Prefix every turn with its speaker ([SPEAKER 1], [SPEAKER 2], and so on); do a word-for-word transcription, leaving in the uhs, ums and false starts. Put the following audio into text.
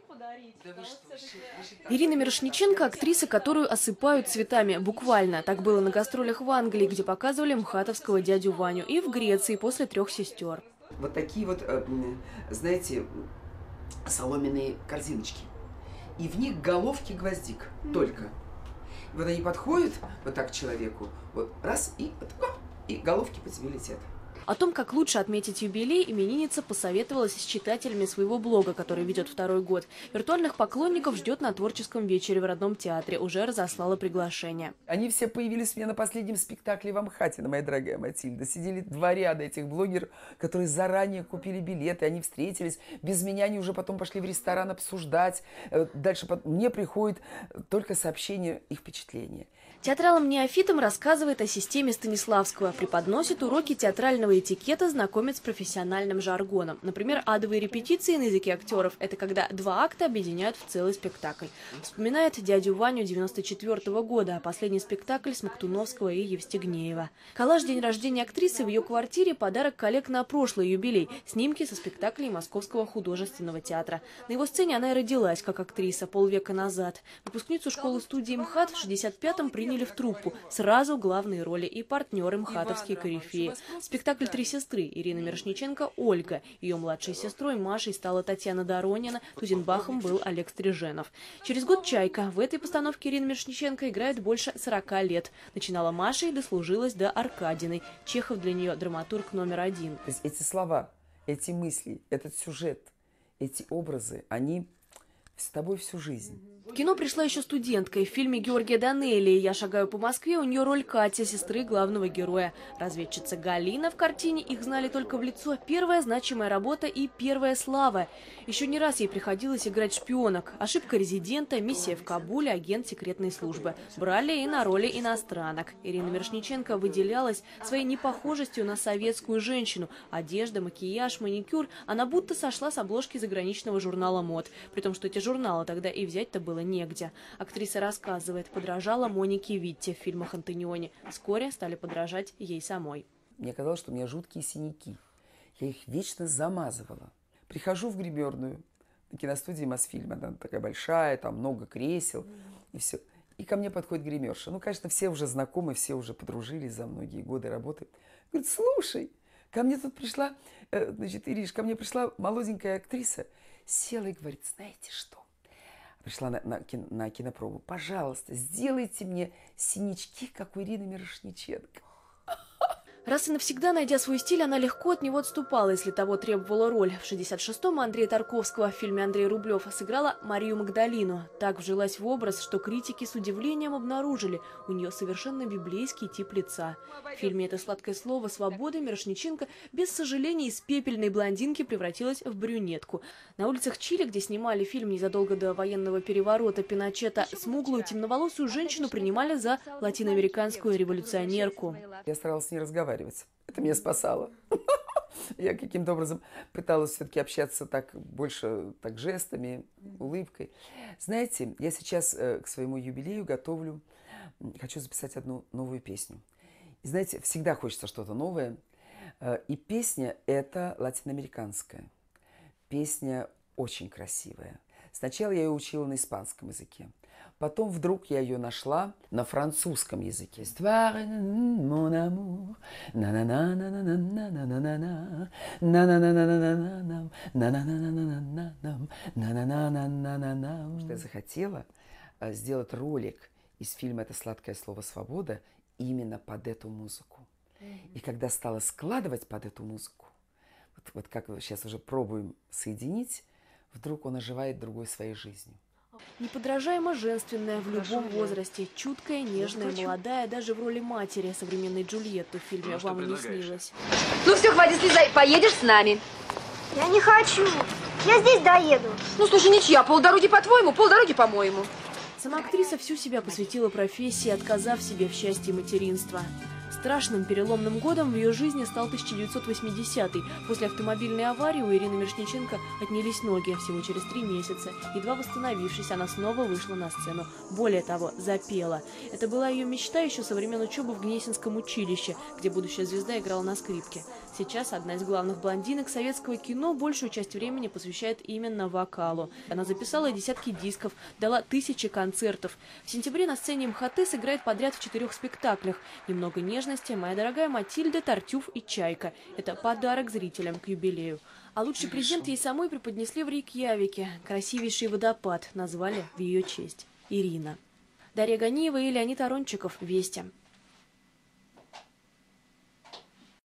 [SPEAKER 1] Ирина Мирошниченко – актриса, которую осыпают цветами. Буквально. Так было на гастролях в Англии, где показывали мхатовского дядю Ваню, и в Греции после «Трех сестер».
[SPEAKER 2] Вот такие вот, знаете, соломенные корзиночки. И в них головки гвоздик только. И вот они подходят вот так к человеку, вот раз, и, и головки по тебе летят.
[SPEAKER 1] О том, как лучше отметить юбилей, именинница посоветовалась с читателями своего блога, который ведет второй год. Виртуальных поклонников ждет на творческом вечере в родном театре. Уже разослала приглашение.
[SPEAKER 2] Они все появились у меня на последнем спектакле в Амхате, моя дорогая Матильда. Сидели два ряда этих блогеров, которые заранее купили билеты. Они встретились. Без меня они уже потом пошли в ресторан обсуждать. Дальше мне приходит только сообщение их впечатления.
[SPEAKER 1] Театралам-неофитам рассказывает о системе Станиславского, преподносит уроки театрального этикета, знакомит с профессиональным жаргоном. Например, адовые репетиции на языке актеров – это когда два акта объединяют в целый спектакль. Вспоминает дядю Ваню девяносто четвёртого года, а последний спектакль Смоктуновского и Евстигнеева. Коллаж «День рождения актрисы» в ее квартире – подарок коллег на прошлый юбилей. Снимки со спектаклей Московского художественного театра. На его сцене она и родилась как актриса полвека назад. Выпускницу школы-студии МХАТ в шестьдесят пятом приняли в труппу. Сразу главные роли и партнеры мхатовские корифеи. Спектакль «Три сестры» Ирина Мирошниченко – Ольга. Ее младшей сестрой Машей стала Татьяна Доронина, Тузенбахом был Олег Стриженов. Через год «Чайка». В этой постановке Ирина Мирошниченко играет больше сорока лет. Начинала Машей, дослужилась до Аркадиной. Чехов для нее драматург номер один.
[SPEAKER 2] То есть эти слова, эти мысли, этот сюжет, эти образы, они с тобой всю жизнь.
[SPEAKER 1] В кино пришла еще студенткой. В фильме Георгия Данелли «Я шагаю по Москве» у нее роль Кати, сестры главного героя. Разведчица Галина в картине, их знали только в лицо. Первая значимая работа и первая слава. Еще не раз ей приходилось играть шпионок. Ошибка резидента, миссия в Кабуле, агент секретной службы. Брали и на роли иностранок. Ирина Мирошниченко выделялась своей непохожестью на советскую женщину. Одежда, макияж, маникюр. Она будто сошла с обложки заграничного журнала мод. При том, что эти журналы тогда и взять-то было негде. Актриса рассказывает, подражала Монике Витте в фильмах Антониони. Вскоре стали подражать ей самой.
[SPEAKER 2] Мне казалось, что у меня жуткие синяки. Я их вечно замазывала. Прихожу в гримерную на киностудии Мосфильма. Она такая большая, там много кресел и все. И ко мне подходит гримерша. Ну, конечно, все уже знакомы, все уже подружились за многие годы работы. Говорит, слушай, ко мне тут пришла, значит, Ириш, ко мне пришла молоденькая актриса. Села и говорит, знаете что? Пришла на, на, кино, на кинопробу. Пожалуйста, сделайте мне синячки, как у Ирины Мирошниченко.
[SPEAKER 1] Раз и навсегда, найдя свой стиль, она легко от него отступала, если того требовала роль. В шестьдесят шестом Андрея Тарковского в фильме «Андрей Рублев» сыграла Марию Магдалину. Так вжилась в образ, что критики с удивлением обнаружили. У нее совершенно библейский тип лица. В фильме «Это сладкое слово свободы» Мирошниченко без сожаления из пепельной блондинки превратилась в брюнетку. На улицах Чили, где снимали фильм незадолго до военного переворота Пиночета, смуглую темноволосую женщину принимали за латиноамериканскую революционерку.
[SPEAKER 2] Я старалась с ней разговаривать. Это меня спасало. Я каким-то образом пыталась все-таки общаться так больше так жестами, улыбкой. Знаете, я сейчас э, к своему юбилею готовлю, хочу записать одну новую песню. И знаете, всегда хочется что-то новое. Э, и песня эта латиноамериканская. Песня очень красивая. Сначала я ее учила на испанском языке. Потом вдруг я ее нашла на французском языке. Что я захотела сделать ролик из фильма «Это сладкое слово свобода» именно под эту музыку. И когда стала складывать под эту музыку, вот, вот как сейчас уже пробуем соединить, вдруг он оживает другой своей жизнью.
[SPEAKER 1] Неподражаемо женственная в любом возрасте, чуткая, нежная, молодая, даже в роли матери современной Джульетты в фильме ну, «Вам не снилось».
[SPEAKER 3] Ну все, хватит слезай, поедешь с нами.
[SPEAKER 4] Я не хочу, я здесь доеду.
[SPEAKER 3] Ну слушай, ничья, полдороги по-твоему, полдороги по-моему.
[SPEAKER 1] Сама актриса всю себя посвятила профессии, отказав себе в счастье материнства. Страшным переломным годом в ее жизни стал тысяча девятьсот восьмидесятый. После автомобильной аварии у Ирины Мирошниченко отнялись ноги. Всего через три месяца. Едва восстановившись, она снова вышла на сцену. Более того, запела. Это была ее мечта еще со времен учебы в Гнесинском училище, где будущая звезда играла на скрипке. Сейчас одна из главных блондинок советского кино большую часть времени посвящает именно вокалу. Она записала десятки дисков, дала тысячи концертов. В сентябре на сцене МХАТ сыграет подряд в четырех спектаклях. «Немного нежности», «Моя дорогая Матильда», «Тартюф» и «Чайка». Это подарок зрителям к юбилею. А лучший презент ей самой преподнесли в Рейкьявике. Красивейший водопад назвали в ее честь. Ирина. Дарья Ганиева и Леонид Арончиков. Вести.